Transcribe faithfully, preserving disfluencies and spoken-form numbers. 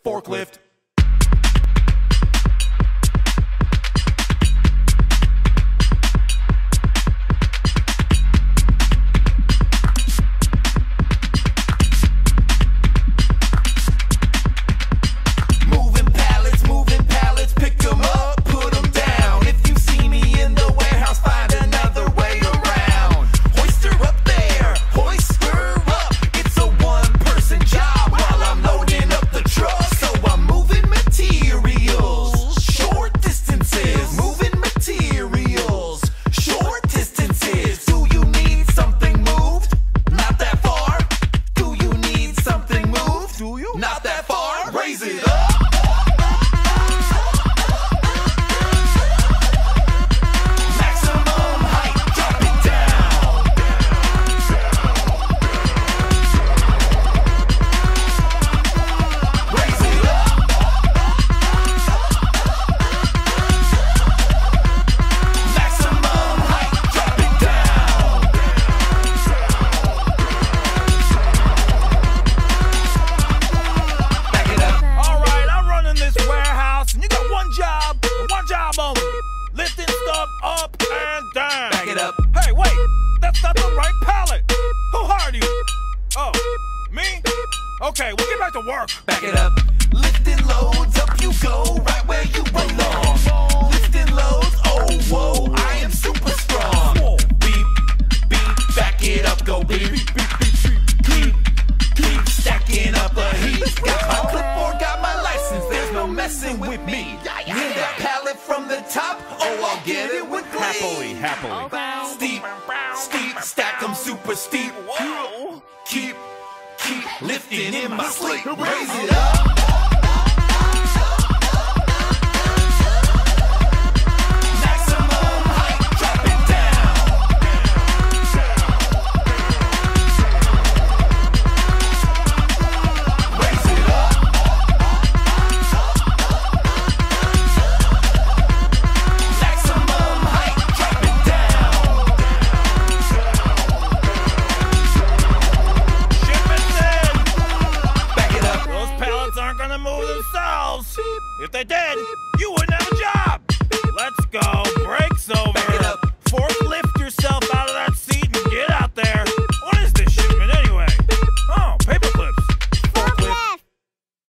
Forklift. Not that far, raise it up. Maximum height, drop it down. Raise it up. Maximum height, drop it down. Job, one job only. Lifting stuff up and down. Back it up. Hey, wait, that's not the right pallet. Who hired you? Oh, me? Okay, we'll get back to work. Back it up. Lifting loads, up you go, right where you belong. Lifting loads, oh, whoa, I am super strong. Beep, beep, back it up, go beep, beep, beep, beep, beep. Keep stacking up the heat. Got my clipboard, got my license, there's no messing with me. Need that pallet from the top, oh, I'll get it with glee. Happily, happily. Okay. Steep, steep, stack them super steep. Whoa. Keep, keep lifting in my sleep. Raise it up. Maximum height, drop it down. Raise it up. If they did, you would not.